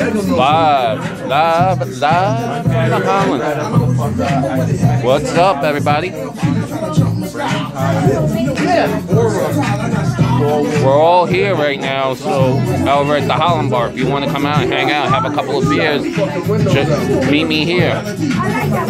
Live from the Holland. What's up, everybody? We're all here right now, so over at the Holland Bar. If you want to come out and hang out, have a couple of beers, just meet me here.